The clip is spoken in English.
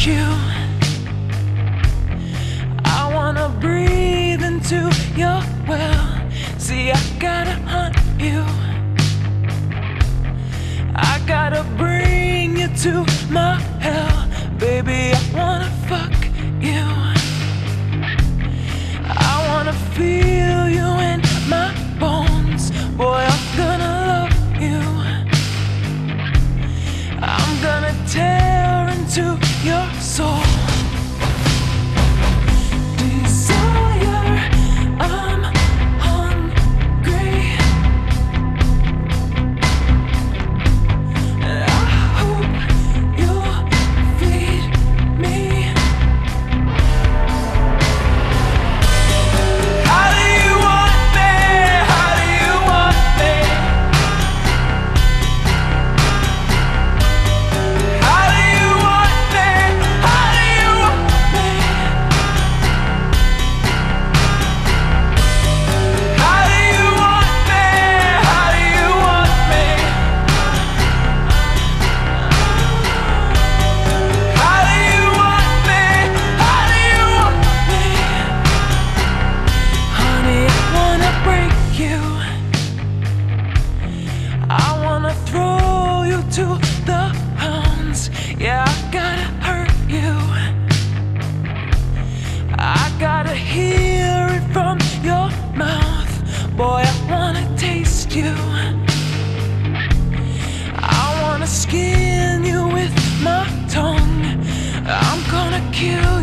you. I wanna breathe into your well. See, I gotta hunt you. I gotta bring you to my hell. Baby, I wanna fuck you. I wanna feel you in my bones. Boy, I'm gonna love you. I'm gonna tear into your soul. Desire, I'm hungry, and I hope you'll feed me. How do you want me? How do you want me? How do you want me? How do you want me? How do you want me? How do you want me? How do you want me? How do you want me? Honey, I wanna break you. I wanna throw you to the hounds. Yeah, I gotta hurt you. I gotta hear it from your mouth. Boy, I wanna taste you. I wanna skin you with my tongue. I'm gonna kill